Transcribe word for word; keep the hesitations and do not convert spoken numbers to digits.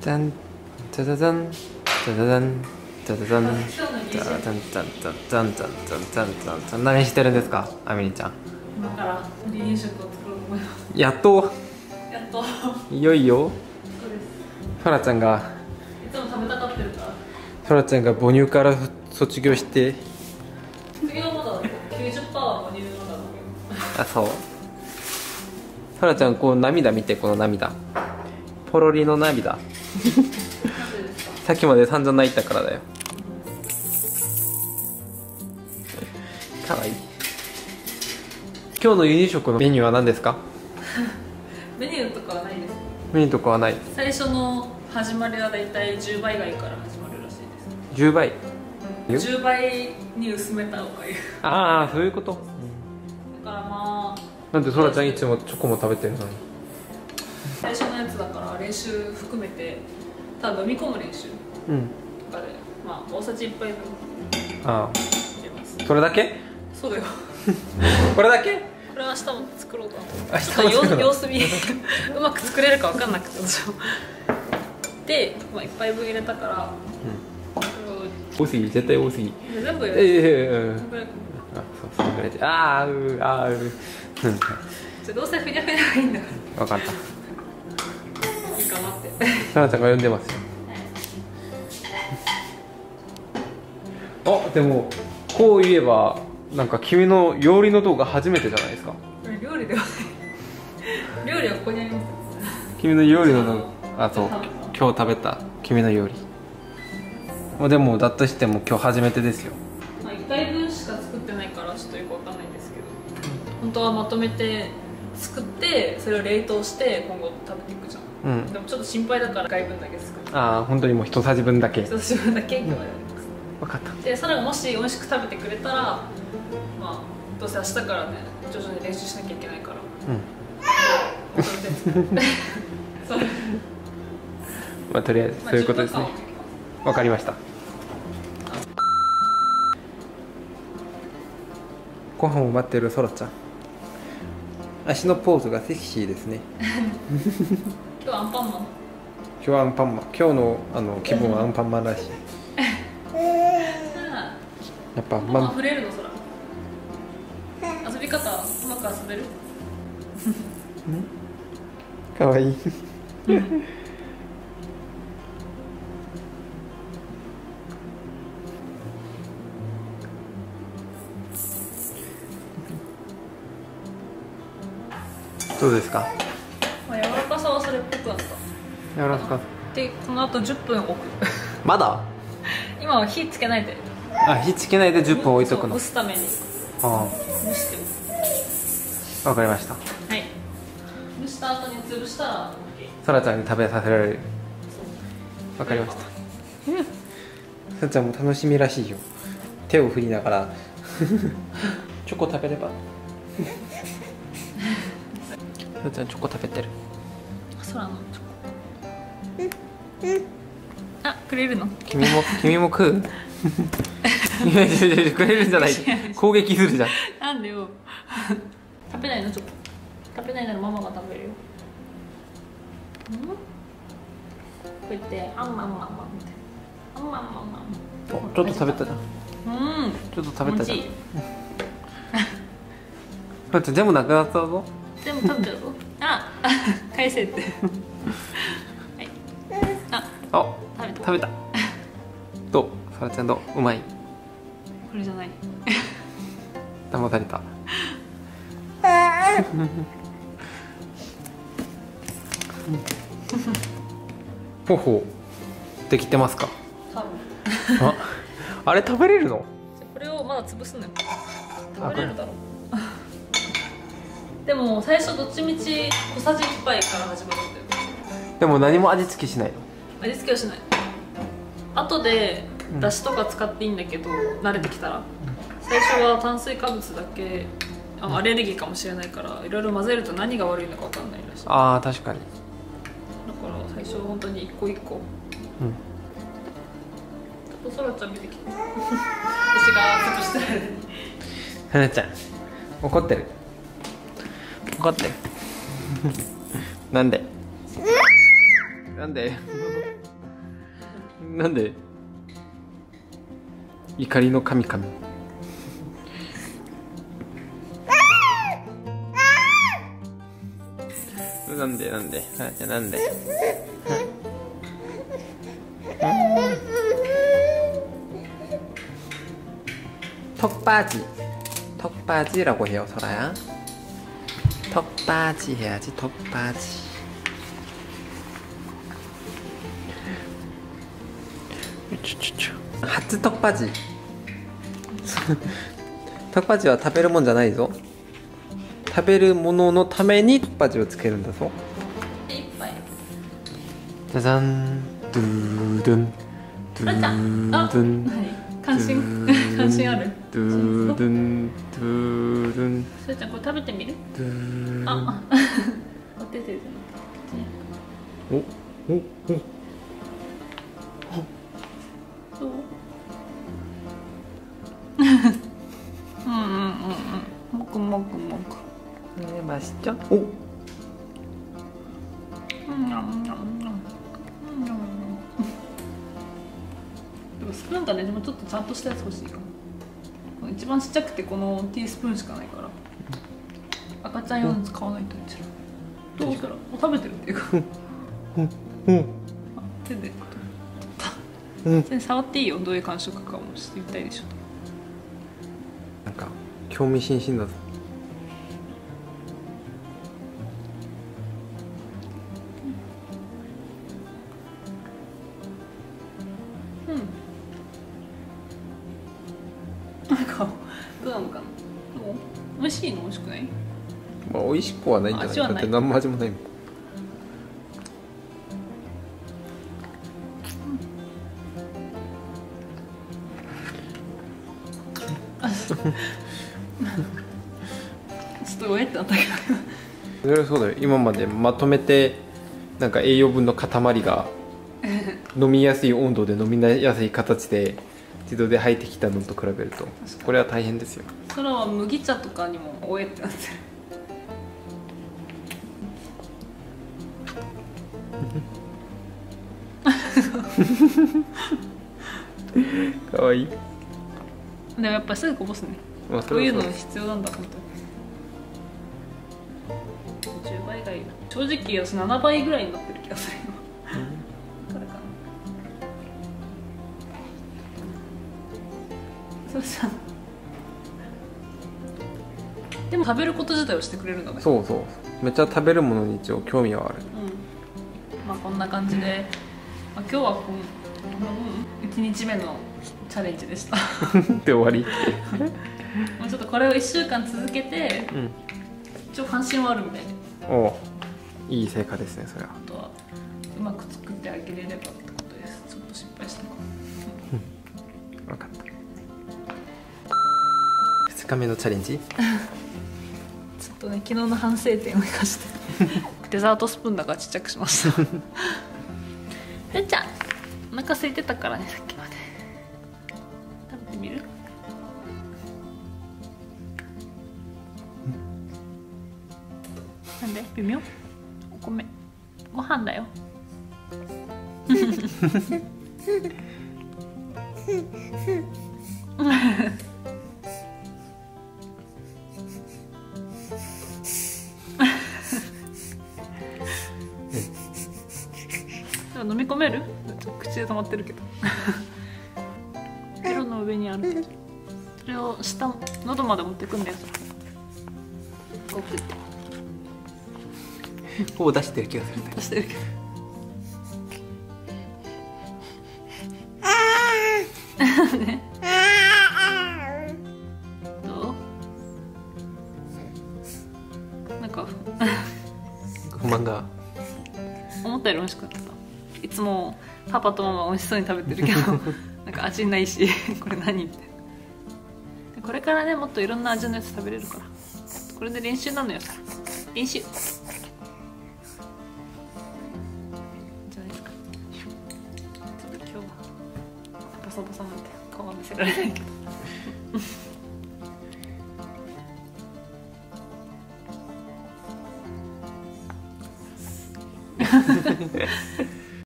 じゃんじゃじゃじゃんじゃじゃじゃんじゃじゃじゃんじゃじゃじゃんじゃじゃんじゃじゃんじゃじゃんじゃじゃん。何してるんですか、あみりちゃん。 今から離乳食を作ろうと思います。 やっとやっといよいよそうです。 ソラちゃんがいつも食べたがってるから。 ソラちゃんが母乳から卒業して次はまだ きゅうじゅっパーセント は母乳の中だけど。 あ、そうソラちゃん、こう涙見て、この涙ポロリの涙なんでですか。 さっきまで散々泣いたからだよ。かわいい。今日の輸入食のメニューは何ですか？ メニューとかはないです。 メニューとかはない。 最初の始まりはだいたいじゅうばいがいから始まるらしいです。 じゅうばい。 じゅうばいに薄めたおかゆ。 ああ、そういうこと。 だからまあなんでソラちゃんいつもチョコも食べてるのに。 最初のやつだから練習含めて、ただ飲み込む練習うんとかで、まあ大さじいっぱい分あ入れます。 あ、それだけ？ そうだよ。 これだけ？ これは明日も作ろうか明な。ちょっと日も作るの様子見うまく作れるか分かんなくて私もで、まあ、いっぱいぶん入れたからこ多すぎ、絶対多すぎ。 れを全部入えれる。 えうん。 これあ、そう、それぐらいで。ああ、うああ、う。うん。 じゃどうせふにゃふにゃがいいんだかわかった。 らいいかなって。 ソラちゃんが呼んでますよ。あ、でもこう言えばなんか君の料理の動画初めてじゃないですか。 これ料理ではない。料理はここにあります。 君の料理の動画、あ、そう、今日食べた君の料理。まあでもだとしても今日初めてですよ。 まあ、いっかいぶんしか作ってないからちょっとよくわかんないんですけど、本当はまとめて作ってそれを冷凍して今後食べていくじゃん。 うん。 でもちょっと心配だからいっかいぶんだけ作ってああ、本当にもう一さじぶんだけ。 一つ分だけ今日はやります。 わかった。 でそれがもし美味しく食べてくれたら、まあどうせ明日からね徐々に練習しなきゃいけないから、 うん。 そうまあとりあえずそういうことですね。わかりました。ご飯を待ってるソラちゃん。足のポーズがセクシーですね。 今日アンパンマン。 今日はアンパンマン。今日のあの気分はアンパンマンらしい。やっぱママま触れるのそら。遊び方うまく遊べる？ かわいい。どうですか？ まあ、柔らかさはそれっぽくなった。 柔らか。 でこの後じゅっぷん置く。 まだ？ 今は火つけないで。 あ、火つけないでじゅっぷん置いとくの。 蒸すためにあ蒸してあ、わかりました。 はい。蒸した後に潰したら OK。 ソラちゃんに食べさせられる。わかりました。ソラちゃんも楽しみらしいよ。手を振りながらチョコ食べれば。ソラちゃんチョコ食べてる。 空のチョコ。あ、くれるの？ 君も君も食う？いやいやいや、くれるんじゃない。攻撃するじゃん。 なんでよ。食べないのチョコ。食べないならママが食べるよ。うん？こうやってあんまんまんまんって。あんまんまんまん。 お、ちょっと食べたじゃん。 うん。 ちょっと食べたじゃん。 気持ちいい。 だって全部なくなったぞ。 全部食べたぞ。あ、返せって。はい。あ、 あ、 食べた。 食べた。どう？ソラちゃんどう？うまい。 これじゃない。 騙された。ほほう。できてますか？ 多分。 あ、あれ食べれるの？ これをまだ潰すのよ。食べれるだろう。でも最初どっちみち小さじいっぱいから始まるんだよ。 でも何も味付けしないの？ 味付けはしない。後でだしとか使っていいんだけど、慣れてきたら最初は炭水化物だけ、あアレルギーかもしれないからいろいろ混ぜると何が悪いのか分かんないらしい。だかああ、確かに。 ら最初は本当に一個一個。 うん。 ちょっとそらちゃん見てきて。私が潰してる。 はなちゃん怒ってる。怒ってる。なんで？なんで？ なんで怒りの神々。なんでなんで、はーちゃんなんで。턱받이 턱받이라고 해요, 설아야. 턱받이 해야지, 턱받이. 하트 턱받이. 턱받이와 食べるもんじゃないぞ。食べるもののために턱받이をつけるんだぞ。 いっぱい。 じゃじゃん。ドゥードゥンドゥードゥン。 関心関心ある。 ドゥードゥンドゥードゥン。 それちゃんこれ食べてみる？ ドゥー。 あ、あ、出てる。 お、お、お。 そう。うんうんうんうん。もくもくもく。 ね、맛있죠？お。 うんうんうんうん。でもスプーンがね、でもちょっとちゃんとしたやつ欲しいかも。一番ちっちゃくてこのティースプーンしかないから。赤ちゃん用の使わないとうちら。どうしたら？食べてるっていうか。 うんうん。 あ、手で。うん。触っていいよ。どういう感触かも知りたいでしょ。 なんか興味津々だぞ。 なんかどうなのかな。美味しいの？美味しくない？ まあ美味しくはないんじゃない？だって何も味もないもん。 ちょっとおえってなったけど。 それはそうだよ。今までまとめてなんか栄養分の塊が飲みやすい温度で飲みやすい形で自動で入ってきたのと比べるとこれは大変ですよ。 それは麦茶とかにもおえってなってる。かわいい。 でもやっぱすぐこぼすね。 まあこういうの必要なんだ本当に。じゅうばいがいいな。正直私ななばいぐらいになってる気がするよ。だからかな。そうさ。でも食べること自体をしてくれるんだね。 そうそう。めっちゃ食べるものに一応興味はある。 うん。まあこんな感じで、まあ、今日はこういちにちめのチャレンジでした。 で終わり。 もうちょっとこれをいっしゅうかん続けて、うん、一応関心はあるみたいで。 おお、いい成果ですねそれは。 あとはうまく作ってあげれればってことです。ちょっと失敗したか。 分かった。ふつかめのチャレンジ。ちょっとね昨日の反省点を生かしてデザートスプーンだからちっちゃくしました。ふーちゃんお腹空いてたからねさっきまで。食べてみる？なんで微妙？お米ご飯だよ。飲み込める？口で溜まってるけど。色の上にある。それを下喉まで持ってくんだよ。こう食って。 こう出してる気がするね。 出してるけど。ね、どう？なんか不満が。 思ったより美味しかった。いつもパパとママ美味しそうに食べてるけどなんか味ないしこれ何みたいな。これからねもっといろんな味のやつ食べれるからこれで練習なのよ。練習じゃないですか。ちょっと今日はボサボサなんで顔は見せられないけど